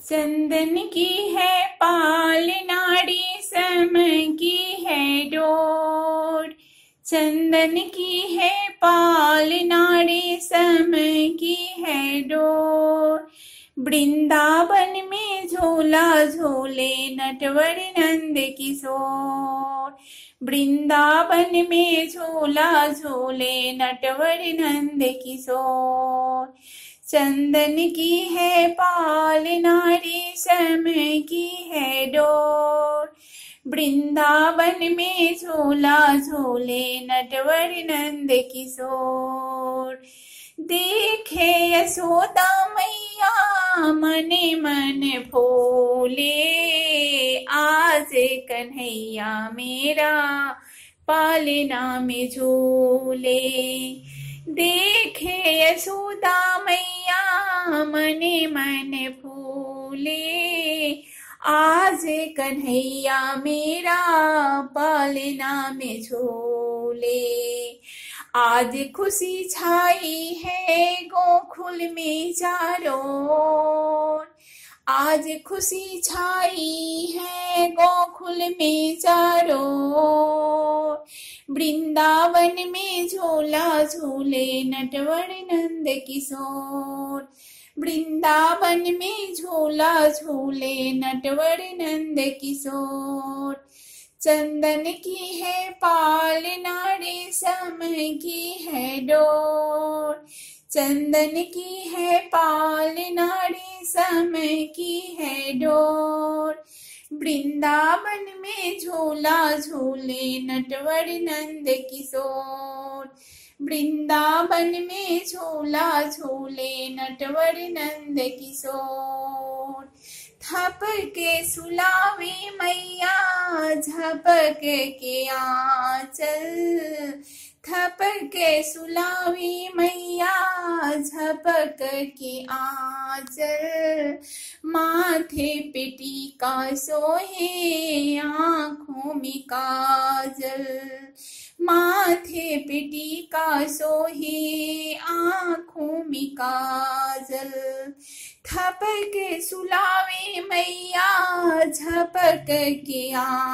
चंदन की है पाल नाड़ी, समय की है डोर। चंदन की है पाल नाड़ी, समय की है डोर। वृंदावन में झूला झूले नटवर नंद किशोर। वृंदावन में झूला झूले नटवर नंद किशोर। चंदन की है पाल नाड़ी, समय की है डोर। वृंदावन में झूला झूले नटवर नंद किशोर। देखे यशोदा मैया मने मन भोले, आज कन्हैया मेरा पालना में झूले। देखे यशोदा मैया मने मन फूले, आज कन्हैया मेरा पालना में झूले। आज खुशी छाई है गोकुल में चारों ओर। आज खुशी छाई है गोकुल में चारों ओर। वृंदावन में झूला झूले नटवर नंद किशोर। वृंदावन में झूला झूले नटवर नंद किशोर। चंदन की है पाल नाड़ी, समय की है डोर। चंदन की है पाल नाड़ी, समय की है डोर। वृंदावन में झूला झूले नटवर नंद किशोर। वृंदावन में झूला झूले नटवर नंद किशोर। थपक के सुलावे मैया झपक के आंचल। थपक के सुलावे मैया झपक के आंचल। माथे पे टीका सोहे आँखों में काजल। माथे पे टीका सोहे आँखों में काजल। थपक के सुलावे मैया झपक के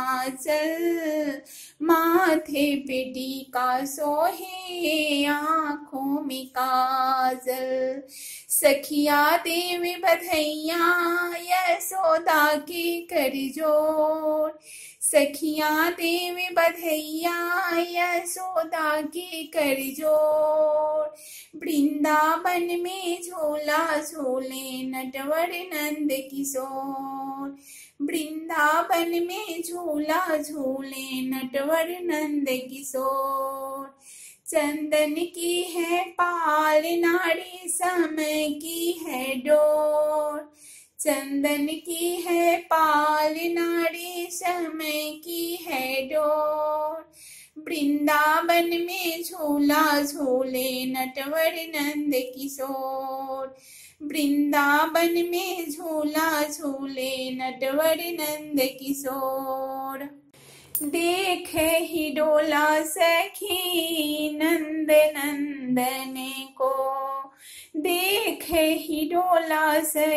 आंचल। माथे पे टीका सोहे आँखों में काजल। सखिया देवी बधैया यशोदा के कर जोर। सखिया देवी बधैया यशोदा के कर जोर। वृंदावन में झूला झूले नटवर नंद किशोर। वृंदावन में झूला झूले नटवर नंद किशोर। चंदन की है पाल नाड़ी, समय की है डोर। चंदन की है पाल नाड़ी, समय की है डोर। वृंदावन में झूला झूले नटवर नंद किशोर। वृंदावन में झूला झूले नटवर नंद किशोर। देखे ही डोला सखी नंद नंदन को। देखे ही डोला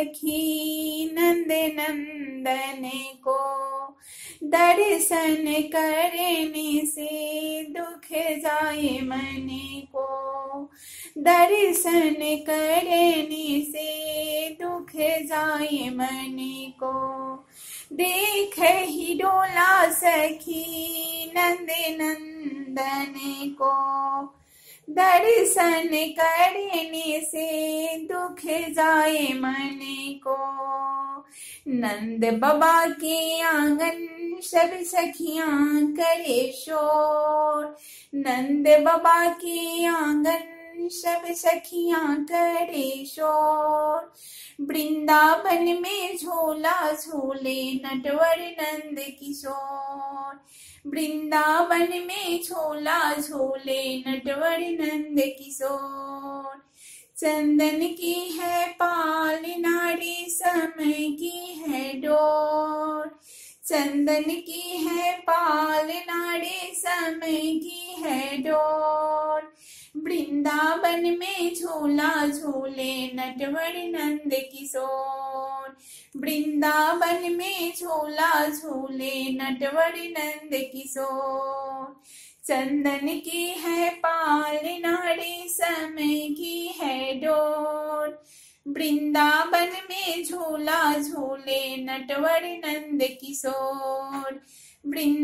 सखी नंद नंदन को। दर्शन करने से दुख जाए मन को। दर्शन करने से दुख जाए मन को। देख ही डोला सखी नंद नंदन को। दर्शन करने से दुख जाए मन को। नंद बाबा के आंगन सब सखियां करे शोर। नंद बाबा के आंगन सब सखियां करे शोर। वृंदावन में झूला झूले नटवर नंद किशोर। वृंदावन में झूला झूले नटवर नंद किशोर। चंदन की है पाल नाड़ी, समय की है डोर। चंदन की है पाल नाड़ी, समय की है डोर। वृंदावन में झूला झूले नटवर नंद किशोर। वृंदावन में झूला झूले नटवर नंद किशोर। चंदन की है पाल नाड़ी समय की है डोर। वृंदावन में झूला झूले नटवर नंद किशोर।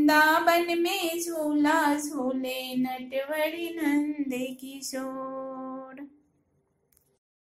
वृंदावन में झूला झूले नटवर नंद किशोर।